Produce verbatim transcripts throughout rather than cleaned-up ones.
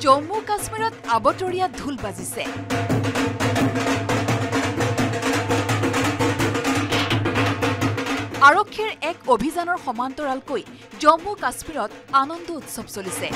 জম্মু কাশ্মীৰত আবতৰীয়া ঢোল বাজিছে। আৰক্ষীৰ এক অভিযানৰ সমান্তৰালকৈ জম্মু কাশ্মীৰত আনন্দ উৎসৱ চলিছে।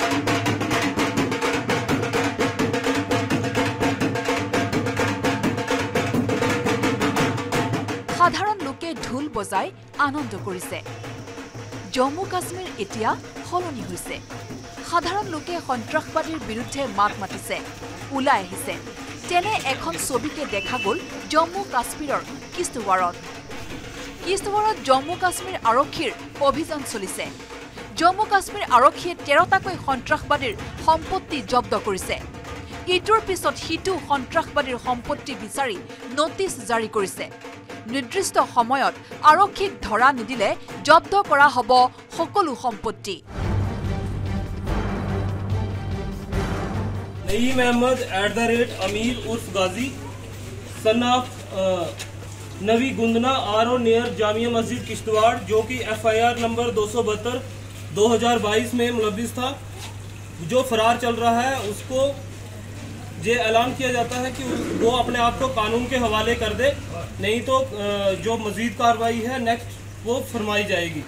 সাধাৰণ লোকে ঢোল বজাই আনন্দ কৰিছে। জম্মু কাশ্মীৰ এতিয়া সলনি হৈছে। সাধাৰণ লোকে সন্ত্ৰাসবাদীৰ বিৰুদ্ধে মাত মাতিছে, ওলাই আহিছে। তেনে এখন ছবিকে দেখা গ'ল জম্মু কাশ্মীৰৰ কিস্তৱাৰত। কিস্তৱাৰত জম্মু কাশ্মীৰ আৰক্ষীৰ অভিযান চলিছে। জম্মু কাশ্মীৰ আৰক্ষীয়ে তেৰটাকৈ সন্ত্ৰাসবাদীৰ সম্পত্তি জব্দ কৰিছে। ইটোৰ পিছত সিটো সন্ত্ৰাসবাদীৰ সম্পত্তি বিচাৰি নটিচ জাৰি কৰিছে। নিৰ্দিষ্ট সময়ত আৰক্ষীক ধৰা নিদিলে জব্দ কৰা হ'ব সকলো সম্পত্তি। Naeem Ahmad at the rate Amir उर्फ Ghazi son of Nabi Gundna R O near Jamia Masjid Kishtwar, जो कि एफ आई आर नंबर दो सौ बहत्तर दो हजार बाईस में मुलविस था, जो फरार चल रहा है, उसको ये ऐलान किया जाता है कि वो अपने आप को कानून के हवाले कर दे, नहीं तो जो मजीद कार्रवाई है नेक्स्ट वो फरमाई जाएगी।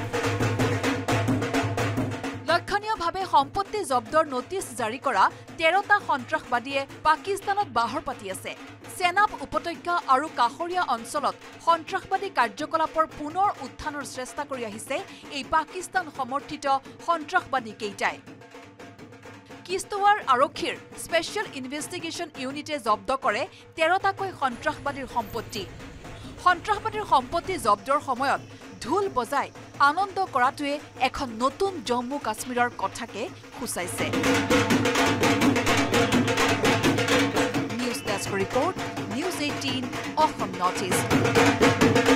লক্ষণীয়ভাৱে সম্পত্তি জব্দৰ নটিচ জাৰি কৰা তেৰটা সন্ত্ৰাসবাদীয়ে পাকিস্তানত বাহৰ পাতি আছে। চেনাব উপত্যকা আৰু কাষৰীয়া অঞ্চলত সন্ত্ৰাসবাদী কাৰ্যকলাপৰ পুনৰ উত্থানৰ চেষ্টা কৰি আহিছে এই পাকিস্তান সমৰ্থিত সন্ত্ৰাসবাদী কেইটাই। কিস্তৱাৰ আৰক্ষীৰ স্পেচিয়েল ইনভেষ্টিগেশ্যন ইউনিটে জব্দ কৰে তেৰটাকৈ সন্ত্ৰাসবাদীৰ সম্পত্তি। সন্ত্ৰাসবাদীৰ সম্পত্তি জব্দৰ সময়ত ঢোল বজাই আনন্দ কৰাটোৱে এখন নতুন জম্মু কাশ্মীৰৰ কথাকে সূচাইছে। News desk report, News Eighteen Assam North east.